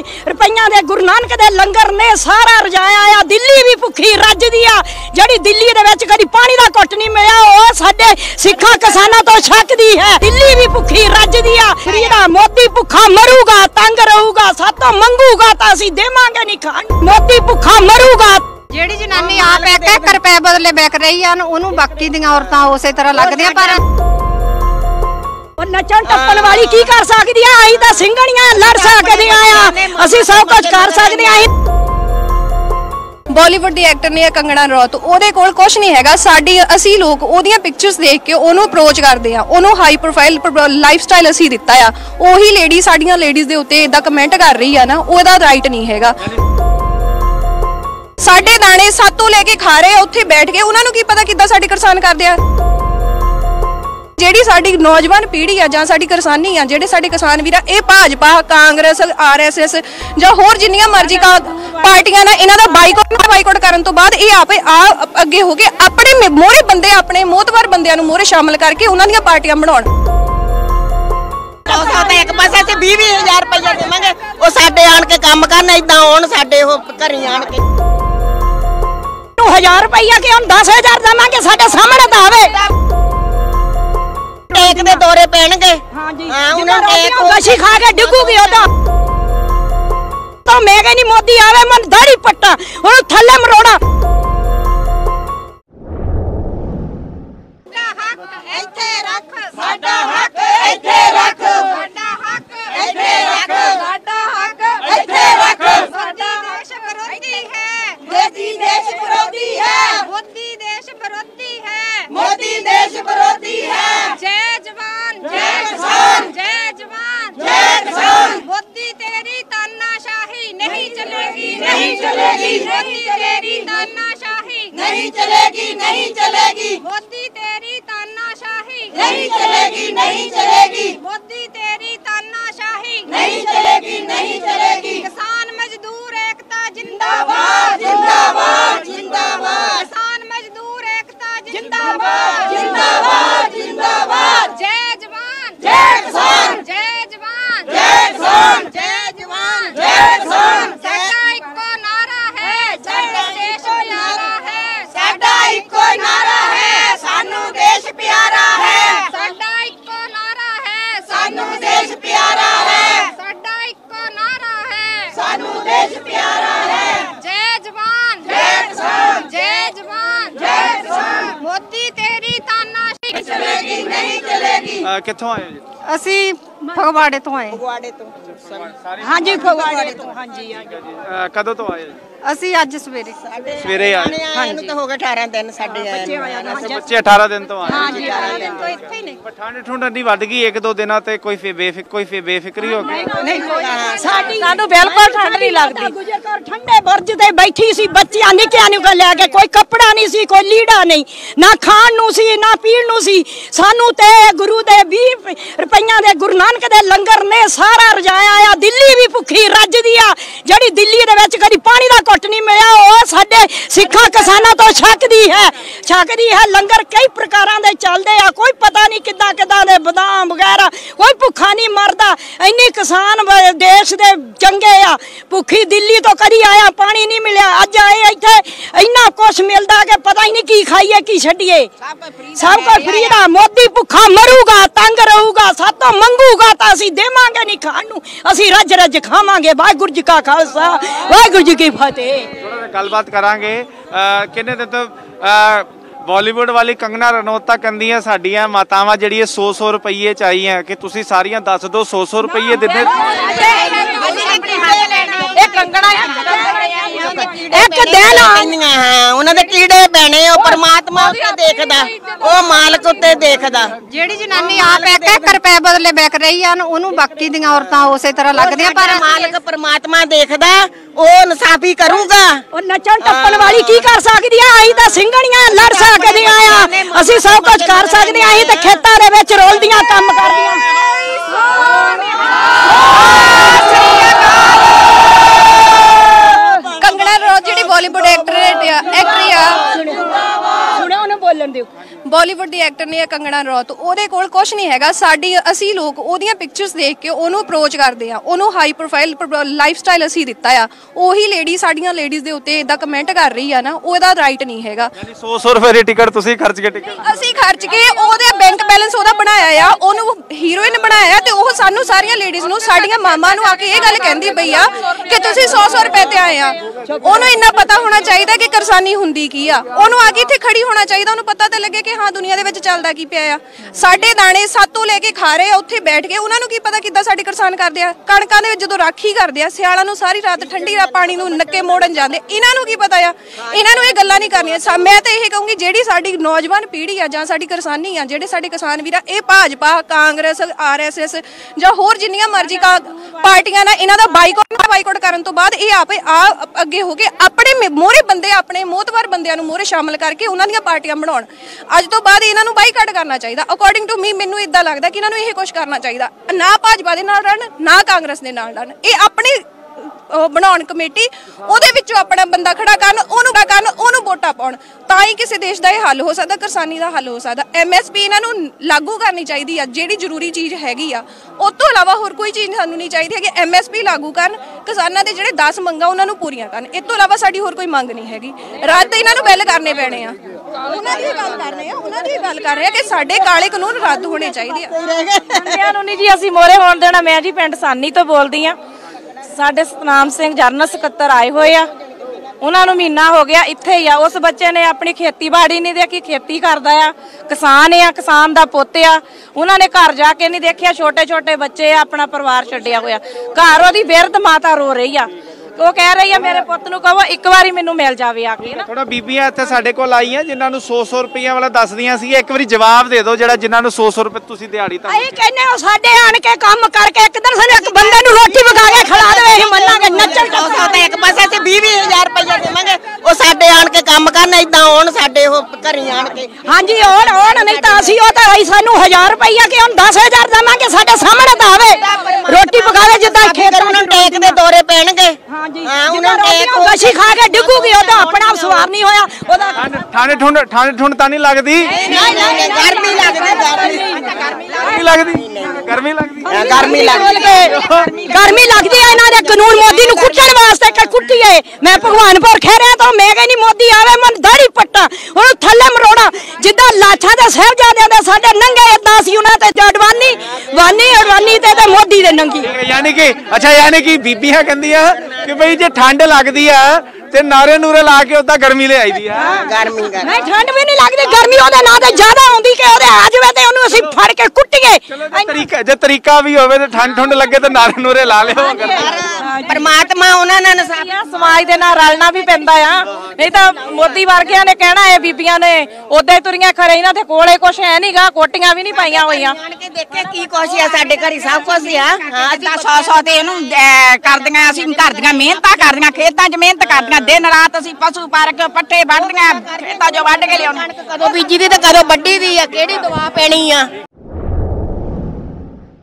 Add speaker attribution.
Speaker 1: रुपइया दे गुरु नानक दे लंगर ने सारा रजाया आ। दिल्ली भी भुखी रजदी आ, जिहड़ी दिल्ली दे विच कदी पानी दा घुट नहीं मिलिया ओह साडे सिखां किसानां तो छकदी है। दिल्ली भी भुखी रजदी आ। फ्रीदा मोदी भुखा मरूगा, तंग रहूगा, सातों मंगूगा तां असीं देवांगे नहीं खाण। मोदी भुखा मरूगा।
Speaker 2: ਜਿਹੜੀ ਜਨਾਨੀ ਆਪ 1 ਰੁਪਏ ਬਦਲੇ ਵਿਕ ਰਹੀ ਆ ਉਹਨੂੰ ਬਾਕੀ ਦੀਆਂ ਔਰਤਾਂ ਉਸੇ ਤਰ੍ਹਾਂ ਲੱਗਦੀਆਂ ਪਰ
Speaker 1: नचन टप्पन वाली की कर सकदी है? असीं तां ਸਿੰਘਣੀਆਂ लड़ सकदे आ, असीं सब कुछ कर सकदे आ।
Speaker 3: बॉलीवुड दी एक्टर ने कंगना रनौत ਉਹਦੇ ਕੋਲ ਕੁਝ ਨਹੀਂ ਹੈਗਾ। ਸਾਡੀ ਅਸੀਂ ਲੋਕ ਉਹਦੀਆਂ ਪਿਕਚਰਸ ਦੇਖ ਕੇ ਉਹਨੂੰ ਅਪਰੋਚ ਕਰਦੇ ਆ, ਉਹਨੂੰ ਹਾਈ ਪ੍ਰੋਫਾਈਲ ਲਾਈਫਸਟਾਈਲ ਅਸੀਂ ਦਿੱਤਾ ਆ। ਉਹੀ ਲੇਡੀ ਸਾਡੀਆਂ ਲੇਡੀਜ਼ ਦੇ ਉੱਤੇ ਇਦਾਂ ਕਮੈਂਟ ਕਰ ਰਹੀ ਆ ਨਾ, ਉਹਦਾ ਰਾਈਟ ਨਹੀਂ ਹੈਗਾ। ਸਾਡੇ ਦਾਣੇ ਸਾਤੋਂ ਲੈ ਕੇ ਖਾ ਰਹੇ ਆ ਉੱਥੇ ਬੈਠ ਕੇ, ਉਹਨਾਂ ਨੂੰ ਕੀ ਪਤਾ ਕਿੱਦਾਂ ਸਾਡੇ ਕਿਸਾਨ ਕਰਦੇ ਆ। ਜਿਹੜੀ ਸਾਡੀ ਨੌਜਵਾਨ ਪੀੜ੍ਹੀ ਆ ਜਾਂ ਸਾਡੀ ਕਿਸਾਨੀ ਆ, ਜਿਹੜੇ ਸਾਡੇ ਕਿਸਾਨ ਵੀਰ ਆ, ਇਹ ਭਾਜਪਾ, ਕਾਂਗਰਸ, RSS ਜਾਂ ਹੋਰ ਜਿੰਨੀਆਂ ਮਰਜ਼ੀ ਪਾਰਟੀਆਂ ਨੇ, ਇਹਨਾਂ ਦਾ ਬਾਈਕਾਟ ਕਰਨ ਤੋਂ ਬਾਅਦ ਇਹ ਆਪੇ ਅੱਗੇ ਹੋ ਕੇ ਆਪਣੇ ਮੋਹਰੇ ਬੰਦੇ, ਆਪਣੇ ਮੋਹਤਵਰ ਬੰਦਿਆਂ ਨੂੰ ਮੋਹਰੇ ਸ਼ਾਮਲ ਕਰਕੇ ਉਹਨਾਂ ਦੀਆਂ ਪਾਰਟੀਆਂ ਬਣਾਉਣ।
Speaker 4: एक पासे से 20-20,000 रुपया देवांगे, वो साडे आण के काम करन, इदां आउण साडे घरी आण के
Speaker 1: 1000 रुपया कि हम 10,000 देवांगे, साडे सामने तां आवे।
Speaker 4: टेक दे दौरे पैणगे।
Speaker 1: हां जी, उन्हें गशी खा के डिगूगी ओदा। तो मैं कहनी मोदी आवे, मन दाढ़ी पट्टा और थल्ले मरोड़ा।
Speaker 2: ਇੱਥੇ ਰੱਖ
Speaker 4: साडा हक इत्थे रख,
Speaker 2: ਸਾਡਾ ਹੱਕ
Speaker 4: इत्थे रख,
Speaker 2: ਸਾਡਾ ਹੱਕ
Speaker 4: इत्थे रख।
Speaker 2: ਸਾਡਾ ਦੇਸ਼ ਵਿਰੋਧੀ ਹੈ,
Speaker 4: मोदी देश विरोधी है,
Speaker 2: ਮੋਦੀ ਦੇਸ਼ ਵਿਰੋਧੀ ਹੈ।
Speaker 4: मोदी देश विरोधी है।
Speaker 2: जय जवान
Speaker 4: जय किसान,
Speaker 2: जय जवान
Speaker 4: जय किसान।
Speaker 2: मोदी तेरी तानाशाही नहीं चलेगी,
Speaker 4: नहीं चलेगी,
Speaker 2: मोदी तेरी तानाशाही
Speaker 4: नहीं चलेगी, नहीं चलेगी,
Speaker 2: मोदी तेरी तानाशाही
Speaker 4: नहीं चलेगी, नहीं चलेगी,
Speaker 2: मोदी तेरी तानाशाही
Speaker 4: नहीं चलेगी, नहीं चलेगी।
Speaker 2: किसान मजदूर एकता
Speaker 4: जिंदाबाद, जिंदाबाद, जिंदाबाद,
Speaker 2: किसान मजदूर एकता
Speaker 4: जिंदाबाद, जिंदाबाद, जिंदाबाद।
Speaker 2: जय जवान
Speaker 4: जय किसान,
Speaker 2: जय जवान
Speaker 4: जय किसान,
Speaker 2: जय जवान
Speaker 4: जय किसान।
Speaker 2: साडा इक्को नारा है, साडा देश प्यारा है।
Speaker 4: साडा इक्को नारा है, सानू देश प्यारा है।
Speaker 2: साडा इक्को नारा है,
Speaker 4: सानू देश प्यारा है,
Speaker 2: साडा इक्को नारा है।
Speaker 4: सानू देश प्यारा है।
Speaker 2: जय जवान
Speaker 4: जय किसान,
Speaker 2: जय जवान
Speaker 4: जय किसान।
Speaker 2: मोदी तेरी तानाशाही
Speaker 4: चलेगी, नहीं चलेगी।
Speaker 5: कित्थों आए जी?
Speaker 2: ਅਸੀਂ ਫਗਵਾੜੇ ਤੋਂ ਆਏ।
Speaker 4: फगवाड़े तो
Speaker 1: हाँ जी, फगवाड़े तो। हाँ जी,
Speaker 5: कदों तो आए?
Speaker 2: ਅਸੀਂ ਅੱਜ ਸਵੇਰੇ
Speaker 5: सवेरे आए।
Speaker 4: आने तो हो गए 18 दिन साडे आए
Speaker 5: बच्चे 18 दिन तो आए।
Speaker 1: हाँ जी,
Speaker 2: ਤੋਂ ਇੱਥੇ ਹੀ ਨੇ।
Speaker 5: पर ठंड ठुंड नहीं वध गई 1-2 दिनों ते कोई बेफिक्री हो गई।
Speaker 1: सानू बिल्कुल ठंड नहीं लगदी। गुजरकर ठंडे बुर्ज ते बैठी सी, बच्चियां निक्कियां नु ले के, कोई कपड़ा नहीं सी, कोई लीड़ा नहीं, ना खाण नु सी ना पीण नु सी। सानू ते गुरु दे 20 रुपइया दे गुरु नानक दे लंगर ने सारा रजाया आ। दिल्ली भी भुखी रजदी आ, जिहड़ी दिल्ली दे विच कदी पानी दा घुट नहीं मिलिया ओह साडे सिखां किसानां तो छकदी है। लंगर कई प्रकारां दे चलदे आ, कोई पता नहीं किद्दां किद्दां दे बादाम वगैरह, कोई भुखा नहीं मरदा। इन्नी किसान देश दे चंगे आ। भुखी दिल्ली तो कदी आया, पानी नहीं मिलिया, अज आए इत्थे इन्ना कुछ मिलदा कि पता ही नहीं की खाइए की छड्डिए। सब कुछ फ्री दा। मोदी भुखा मरूगा, तंग रहूगा, सातों मंगूगा तां असीं देवांगे नहीं खाण नूं, असीं रज रज खावांगे। वाहिगुरू जी का खालसा, वाहिगुरू जी की फतेह।
Speaker 5: गलबात करांगे। किन्ने दिन तो बॉलीवुड वाली कंगना रनौत तां कहंदियां साडीआं मातावां ਜਿਹੜੀਆਂ 100-100 रुपये चाहिए कि तुसीं सारियां दस दो 100-100 रुपये दिंदे।
Speaker 4: एक दिन आंदियां हां, उन्हां दे कीड़े पैणे, ओ परमात्मा उत्ते देखदा, ओ मालक उत्ते देखदा।
Speaker 2: ਜਿਹੜੀ ਜਨਾਨੀ ਆਪ 1 ਰੁਪਏ ਬਦਲੇ ਵਿਕ ਰਹੀ ਆ ਉਹਨੂੰ ਬਾਕੀ ਦੀਆਂ ਔਰਤਾਂ ਉਸੇ ਤਰ੍ਹਾਂ ਲੱਗਦੀਆਂ ਪਰ
Speaker 4: मालक परमात्मा देखदा, ओ इंसाफी करूगा।
Speaker 1: ਉਹ ਨੱਚਣ ਟੱਪਣ ਵਾਲੀ ਕੀ ਕਰ ਸਕਦੀ ਆ? ਅਸੀਂ ਤਾਂ ਸਿੰਘਣੀਆਂ ਲੜ ਸਕਦੇ ਆ, ਅਸੀਂ ਸਭ ਕੁਝ ਕਰ ਸਕਦੇ ਆ। ਅਸੀਂ ਤਾਂ ਖੇਤਾਂ ਦੇ ਵਿੱਚ ਰੋਲਦੀਆਂ ਕੰਮ ਕਰਦੀਆਂ।
Speaker 3: ਕੰਗਣਾ ਰਣੌਤ ਜਿਹੜੀ ਬਾਲੀਵੁੱਡ ਐਕਟਰ ਆ,
Speaker 1: ਸੁਣਿਆ ਉਹਨੂੰ ਬੋਲਣ ਦਿਓ।
Speaker 3: ਬਾਲੀਵੁੱਡ ਦੀ ਐਕਟਰ ਨੇ ਕੰਗਣਾ ਰਣੌਤ, ਉਹਦੇ ਕੋਲ ਕੁਝ ਨਹੀਂ ਹੈਗਾ। ਅਸੀਂ ਲੋਕ ਉਹਦੀਆਂ ਪਿਕਚਰਸ ਦੇਖ ਕੇ ਉਹਨੂੰ ਅਪਰੋਚ ਕਰਦੇ ਆ, ਉਹਨੂੰ ਹਾਈ ਪ੍ਰੋਫਾਈਲ ਲਾਈਫ ਸਟਾਈਲ ਅਸੀਂ ਦਿੱਤਾ ਆ। ਉਹੀ ਲੇਡੀ ਸਾਡੀਆਂ ਲੇਡੀਜ਼ ਦੇ ਉੱਤੇ ਇਦਾਂ ਕਮੈਂਟ ਕਰ ਰਹੀ ਆ ਨਾ, ਉਹਦਾ ਰਾਈਟ ਨਹੀਂ ਹੈਗਾ।
Speaker 5: ਯਾਨੀ 100 ਰੁਪਏ ਦੀ ਟਿਕਟ ਤੁਸੀਂ ਖਰਚ ਕੇ ਟਿਕਟ
Speaker 3: ਅਸੀਂ ਖਰਚ ਕੇ ਉਹਦੇ ਬੈਂਕ ਬੈਲੈਂਸ ਉਹਦਾ ਬਣਾਇਆ ਆ, ਉਹਨੂੰ ਹੀਰੋਇਨ ਬਣਾਇਆ ਤੇ ਉਹ ਸਾਨੂੰ ਸਾਰੀਆਂ ਲੇਡੀਜ਼ ਨੂੰ, ਸਾਡੀਆਂ ਮਾਮਾ ਨੂੰ ਆ ਕੇ ਇਹ ਗੱਲ ਕਹਿੰਦੀ ਪਈ ਆ ਕਿ ਤੁਸੀਂ 100 ਰੁਪਏ ਤੇ ਆਏ ਆ। ਉਹਨੂੰ ਇੰਨਾ ਪਤਾ ਹੋਣਾ ਚਾਹੀਦਾ ਕਿ ਕਿਰਸਾਨੀ ਹੁੰਦੀ ਕੀ ਆ। ਉਹਨੂੰ ਆ ਕੇ ਇੱਥੇ ਖੜੀ ਹੋਣਾ ਚਾਹੀਦਾ, ਉਹਨੂੰ ਪਤਾ ਤਾਂ ਲੱਗੇ ਕਿ ਹਾਂ ਦੁਨੀਆ ਦੇ ਵਿੱਚ ਚੱਲਦਾ ਕੀ ਪਿਆ ਆ। ਸਾਡੇ ਦਾਣੇ ਸਾਤੋਂ ਲੈ ਕੇ ਖਾ ਰਹੇ ਆ ਉੱਥੇ ਬੈਠ ਕੇ, ਉਹਨਾਂ ਨੂੰ ਕੀ ਪਤਾ ਕਿੱਦਾਂ ਸਾਡੇ ਕਿਸਾਨ ਕਰਦੇ ਆ। ਕਣਕਾਂ ਦੇ ਵਿੱਚ ਜਦੋਂ ਰਾਖੀ ਕਰਦੇ ਆ, ਸਿਆਲਾਂ ਨੂੰ ਸਾਰੀ ਰਾਤ ਠੰਡੀ ਪਾਣੀ ਨੂੰ ਨੱਕੇ ਮੋੜਨ ਜਾਂਦੇ, ਇਹਨਾਂ ਨੂੰ ਕੀ ਪਤਾ ਆ। ਇਹਨਾਂ ਨੂੰ ਇਹ ਗੱਲਾਂ ਨਹੀਂ ਕਰਨੀਆਂ। ਮੈਂ ਤਾਂ ਇਹ ਕਹੂੰਗੀ ਜਿਹੜੀ ਸਾਡੀ ਨੌਜਵਾਨ ਪੀੜ੍ਹੀ ਆ ਜਾਂ ਸਾਡੀ ਕਿਸਾਨੀ ਆ, ਜਿਹੜੇ ਸਾਡੇ ਕਿਸਾਨ ਵੀਰ ਆ, ਇਹ ਭਾਜਪਾ, ਕਾਂਗਰਸ, RSS ਜਾਂ ਹੋਰ ਜਿੰਨੀਆਂ ਮਰਜ਼ੀ ਪਾਰਟੀਆਂ ਨੇ, ਇਹਨਾਂ ਦਾ ਬਾਈਕਾਟ ਕਰਨ ਤੋਂ ਬਾਅਦ ਇਹ ਆਪੇ ਅੱਗੇ ਹੋ ਕੇ ਆਪਣੇ ਮੋਹਰੇ ਬੰਦੇ, ਆਪਣੇ ਮੋਹਤਵਾਰ ਬੰਦਿਆਂ ਨੂੰ ਮੋਹਰੇ ਸ਼ਾਮਲ ਕਰਕੇ ਉਹਨਾਂ ਦੀਆਂ ਪਾਰਟੀਆਂ ਬਣਾਉਣ। ਅੱਜ ਤੋਂ ਬਾਅਦ ਇਹਨਾਂ ਨੂੰ ਬਾਈਕਾਟ ਕਰਨਾ ਚਾਹੀਦਾ। ਅਕੋਰਡਿੰਗ ਟੂ ਮੀ, ਮੈਨੂੰ ਇਦਾਂ ਲੱਗਦਾ ਕਿ ਇਹਨਾਂ ਨੂੰ ਇਹ ਕੁਝ ਕਰਨਾ ਚਾਹੀਦਾ। ਨਾ ਭਾਜਪਾ ਦੇ ਨਾਲ ਰਣ, ਨਾ ਕਾਂਗਰਸ ਦੇ ਨਾਲ ਰਣ। ਇਹ ਆਪਣੀ ਬਣਾਉਣ ਕਮੇਟੀ, ਉਹਦੇ ਵਿੱਚੋਂ ਆਪਣਾ ਬੰਦਾ ਖੜਾ ਕਰਨ, ਉਹਨੂੰ ਵੋਟਾਂ ਪਾਉਣ, ਤਾਂ ਹੀ ਕਿਸੇ ਦੇਸ਼ ਦਾ ਇਹ ਹੱਲ ਹੋ ਸਕਦਾ, ਕਿਸਾਨੀ ਦਾ ਹੱਲ ਹੋ ਸਕਦਾ। MSP ਇਹਨਾਂ ਨੂੰ ਲਾਗੂ ਕਰਨੀ ਚਾਹੀਦੀ ਆ, ਜਿਹੜੀ ਜ਼ਰੂਰੀ ਚੀਜ਼ ਹੈਗੀ ਆ। ਉਸ ਤੋਂ ਇਲਾਵਾ ਹੋਰ ਕੋਈ ਚੀਜ਼ ਸਾਨੂੰ ਨਹੀਂ ਚਾਹੀਦੀ ਹੈ ਕਿ MSP ਲਾਗੂ ਕਰਨ, ਕਿਸਾਨਾਂ ਦੇ ਜਿਹੜੇ 10 ਮੰਗਾਂ ਉਹਨਾਂ ਨੂੰ ਪੂਰੀਆਂ ਕਰਨ। ਇਸ ਤੋਂ ਇਲਾਵਾ ਸਾਡੀ ਹੋਰ ਕੋਈ ਮੰਗ ਨਹੀਂ ਹੈਗੀ। ਰੱਦ ਇਹਨਾਂ ਨੂੰ ਬਿੱਲ ਕਰਨੇ ਪੈਣੇ ਆ। ਉਹਨਾਂ ਦੀ ਗੱਲ ਕਰ ਰਹੇ ਆ ਕਿ ਸਾਡੇ ਕਾਲੇ ਕਾਨੂੰਨ ਰੱਦ ਹੋਣੇ ਚਾਹੀਦੇ ਆ।
Speaker 1: ਬੰਦਿਆਂ ਨੂੰ ਨਹੀਂ ਜੀ ਅਸੀਂ ਮੋਰੇ ਹੋਣ ਦੇਣਾ। ਮੈਂ ਜੀ ਪਿੰਡ ਸਾਨੀ ਤੋਂ ਬੋਲਦੀ ਆ। ਸਾਡੇ ਸਤਨਾਮ ਸਿੰਘ ਜਨਰਲ ਸਕੱਤਰ ਆਏ ਹੋਏ ਆ, ਉਹਨਾਂ ਨੂੰ ਮਹੀਨਾ ਹੋ ਗਿਆ ਇੱਥੇ ਹੀ ਆ। ਉਸ ਬੱਚੇ ਨੇ ਆਪਣੀ ਖੇਤੀਬਾੜੀ ਨਹੀਂ ਦੇਖੀ, ਖੇਤੀ ਕਰਦਾ ਆ, ਕਿਸਾਨ ਆ, ਕਿਸਾਨ ਦਾ ਪੁੱਤ ਆ। ਉਹਨਾਂ ਨੇ ਘਰ ਜਾ ਕੇ ਨਹੀਂ ਦੇਖਿਆ, ਛੋਟੇ ਛੋਟੇ ਬੱਚੇ ਆ, ਆਪਣਾ ਪਰਿਵਾਰ ਛੱਡਿਆ ਹੋਇਆ। ਘਰ ਉਹਦੀ ਬਿਰਧ ਮਾਤਾ ਰੋ ਰਹੀ ਆ, ਉਹ ਕਹਿ ਰਹੀ ਆ ਮੇਰੇ ਪੁੱਤ ਨੂੰ ਕਹੋ ਇੱਕ ਵਾਰੀ ਮੈਨੂੰ ਮਿਲ ਜਾਵੇ ਆ ਕੇ ਨਾ।
Speaker 5: ਥੋੜਾ ਬੀਬੀਆਂ ਇੱਥੇ ਸਾਡੇ ਕੋਲ ਆਈਆਂ ਜਿਨ੍ਹਾਂ ਨੂੰ 100 ਰੁਪਈਆ ਵਾਲਾ ਦੱਸਦੀਆਂ ਸੀ। ਇੱਕ ਵਾਰੀ ਜਵਾਬ ਦੇ ਦਿਓ ਜਿਹੜਾ ਜਿਨ੍ਹਾਂ ਨੂੰ 100 ਰੁਪਏ ਤੁਸੀਂ ਦਿਹਾੜੀ ਤਾਂ
Speaker 1: ਅਸੀਂ ਕਹਿੰਦੇ ਉਹ ਸਾਡੇ ਆਣ ਕੇ ਕੰਮ ਕਰਕੇ ਇੱਕ ਦਿਨ ਸਾਨੂੰ ਇੱਕ ਬੰਦੇ ਨੂੰ ਰੋਟੀ ਪਕਾ ਕੇ ਖਿਲਾ ਦੇਵੇ, ਅਸੀਂ ਮੰਨਾਂਗੇ। ਨੱਚਣ
Speaker 4: ਤੇ ਇੱਕ ਪਾਸੇ ਅਸੀਂ 20,000 ਰੁਪਈਆ ਦੇਵਾਂਗੇ, ਉਹ ਸਾਡੇ ਆਣ ਕੇ ਕੰਮ ਕਰਨ, ਏਦਾਂ ਆਉਣ ਸਾਡੇ ਉਹ ਘਰੀ ਆਣ ਕੇ।
Speaker 1: ਹਾਂਜੀ ਆਉਣ ਨਹੀਂ ਤਾਂ ਅਸੀਂ ਉਹ ਤਾਂ ਸਾਨੂੰ 1000 ਰੁਪਈਆ ਕਿ ਹੁਣ 10,000 ਦੇਵਾਂਗੇ, ਸਾਡੇ ਸਾਹਮਣੇ ਤਾਂ ਆਵੇ ਰੋਟੀ ਪਕਾਵੇ। ਜਿੱਦਾਂ ਖੇਤ
Speaker 4: ਉਹਨਾਂ ਟੇਕ ਦੇ ਦੌਰੇ ਪੈਣਗੇ।
Speaker 1: ਹਾਂਜੀ ਉਹਨਾਂ ਨੂੰ ਗਸ਼ੀ ਖਾ ਕੇ ਡਿੱਗੂਗੀ, ਉਹਦਾ ਆਪਣਾ ਸਵਾਰ ਨਹੀਂ ਹੋਇਆ। ਉਹਦਾ
Speaker 5: ਠੰਡ ਠੁੰਡ ਤਾਂ ਨਹੀਂ ਲੱਗਦੀ?
Speaker 4: ਗਰਮੀ
Speaker 1: ਲੱਗਦੀ ਹੈ। ਇਹਨਾਂ ਦੇ ਕਾਨੂੰਨ ਮੋਦੀ ਨੂੰ ਕੁੱਟਣ ਵਾਸਤੇ ਕੁੱਟੀਏ। ਮੈਂ ਭਗਵਾਨਪੁਰ ਖੇਰਿਆ ਤੋਂ ਮੈਂ ਕਹਿੰਦੀ ਮੋਦੀ ਆਵੇ, ਮਨ ਦਾੜੀ ਪੱਟਾ, ਉਹਨੂੰ ਥੱਲੇ ਮਰੋੜਾ। ਜਿੱਦਾਂ ਲਾਛਾਂ ਦੇ ਸਾਹਿਬਜ਼ਾਦਿਆਂ ਦੇ ਸਾਡੇ ਨੰਗੇ, ਏਦਾਂ ਸੀ ਉਹਨਾਂ ਤੇ ਅਡਵਾਨੀ ਤੇ ਮੋਦੀ ਦੇ ਨੰਗੀ।
Speaker 5: ਯਾਨੀ ਕਿ ਬੀਬੀਆਂ ਕਹਿੰਦੀਆਂ ਕਿ ਬਈ ਜੇ ਠੰਡ ਲੱਗਦੀ ਆ ਤੇ ਨਾਰੇ ਨੂਰੇ ਲਾ ਕੇ ਉਦਾਂ ਗਰਮੀ ਲੈ ਆਈਦੀ ਆ।
Speaker 4: ਗਰਮੀ
Speaker 1: ਨਹੀਂ ਠੰਡ ਵੀ ਨਹੀਂ ਲੱਗਦੀ, ਗਰਮੀ ਉਹਦੇ ਨਾਂ ਤੇ ਜ਼ਿਆਦਾ ਆਉਂਦੀ ਕਿ ਉਹਦੇ ਆ ਜਾਵੇ ਤੇ ਉਹਨੂੰ ਅਸੀਂ ਫੜ ਕੇ ਕੁੱਟੀਏ।
Speaker 5: ਜੇ ਤਰੀਕਾ ਵੀ ਹੋਵੇ ਤੇ ਠੰਡ ਲੱਗੇ ਤੇ ਨਾਰੇ ਨੂਰੇ ਲਾ ਲਿਓ।
Speaker 4: ਪਰਮਾਤਮਾ ਉਹਨਾਂ ਨੇ
Speaker 1: ਸਮਾਜ ਦੇ ਨਾਲ ਰਲਣਾ ਵੀ ਪੈਂਦਾ ਆ, ਨਹੀਂ ਤਾਂ ਮੋਦੀ ਵਰਗਿਆਂ ਨੇ ਕਹਿਣਾ ਇਹ ਬੀਬੀਆਂ ਨੇ ਉਦਾਂ ਹੀ ਤੁਰੀਆਂ ਖਰੇ, ਇਹਨਾਂ ਦੇ ਕੋਲੇ ਕੁਛ ਹੈ ਨਹੀਂਗਾ, ਕੋਟੀਆਂ ਵੀ ਨਹੀਂ ਪਾਈਆਂ ਹੋਈਆਂ।
Speaker 4: ਦੇਖੇ ਕੀ ਕੁਛ ਆ ਸਾਡੇ ਘਰੀ, ਸਭ ਕੁਛ ਆ।
Speaker 6: ਤਾਂ 100 ਤੇ ਇਹਨੂੰ ਕਰਦੀਆਂ, ਅਸੀਂ ਘਰ ਦੀਆਂ ਮਿਹਨਤਾਂ ਕਰਦੀਆਂ, ਖੇਤਾਂ 'ਚ ਮਿਹਨਤ ਕਰਦੀਆਂ, ਦਿਨ ਰਾਤ ਅਸੀਂ ਪਸ਼ੂ ਪਾਲ ਕੇ ਪੱਠੇ ਵੱਢਦੀਆਂ, ਖੇਤਾਂ 'ਚੋਂ ਵੱਢ ਕੇ ਲਿਆਉਣਾ।
Speaker 4: ਕਦੋਂ ਬੀਜੀ ਦੀ ਤੇ ਕਦੋਂ ਵੱਢੀ ਦੀ ਆ, ਕਿਹੜੀ ਦਵਾ ਪੈਣੀ ਆ।